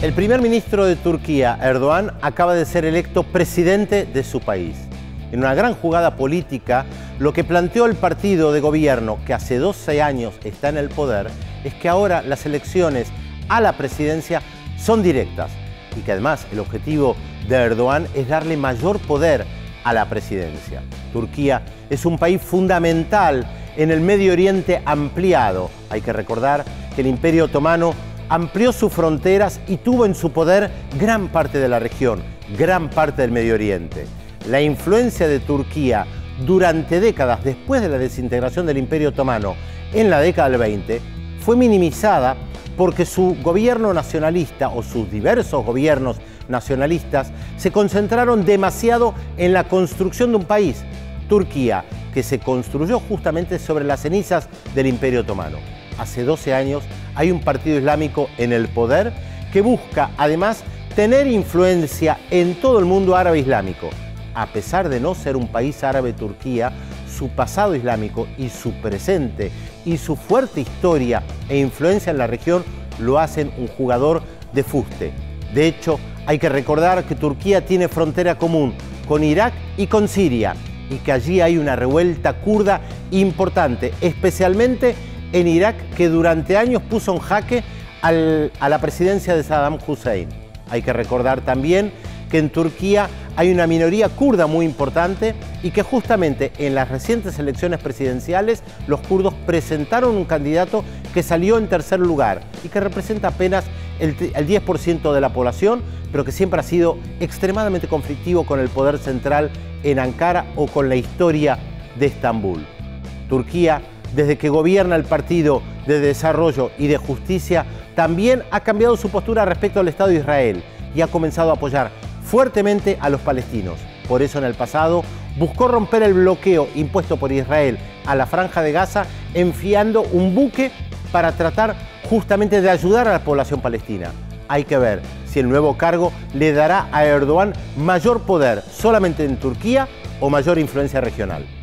El primer ministro de Turquía, Erdoğan, acaba de ser electo presidente de su país. En una gran jugada política, lo que planteó el partido de gobierno, que hace 12 años está en el poder, es que ahora las elecciones a la presidencia son directas y que además el objetivo de Erdoğan es darle mayor poder a la presidencia. Turquía es un país fundamental en el Medio Oriente ampliado. Hay que recordar que el Imperio Otomano amplió sus fronteras y tuvo en su poder gran parte de la región, gran parte del Medio Oriente. La influencia de Turquía durante décadas después de la desintegración del Imperio Otomano en la década del 20 fue minimizada porque su gobierno nacionalista o sus diversos gobiernos nacionalistas se concentraron demasiado en la construcción de un país, Turquía, que se construyó justamente sobre las cenizas del Imperio Otomano. Hace 12 años hay un partido islámico en el poder que busca además tener influencia en todo el mundo árabe islámico. A pesar de no ser un país árabe, Turquía, su pasado islámico y su presente y su fuerte historia e influencia en la región lo hacen un jugador de fuste. De hecho, hay que recordar que Turquía tiene frontera común con Irak y con Siria y que allí hay una revuelta kurda importante, especialmente en Irak, que durante años puso en jaque a la presidencia de Saddam Hussein. Hay que recordar también que en Turquía hay una minoría kurda muy importante y que justamente en las recientes elecciones presidenciales los kurdos presentaron un candidato que salió en tercer lugar y que representa apenas el 10% de la población, pero que siempre ha sido extremadamente conflictivo con el poder central en Ankara o con la historia de Estambul. Turquía, desde que gobierna el Partido de Desarrollo y de Justicia, también ha cambiado su postura respecto al Estado de Israel y ha comenzado a apoyar fuertemente a los palestinos. Por eso en el pasado buscó romper el bloqueo impuesto por Israel a la Franja de Gaza, enviando un buque para tratar justamente de ayudar a la población palestina. Hay que ver si el nuevo cargo le dará a Erdoğan mayor poder solamente en Turquía o mayor influencia regional.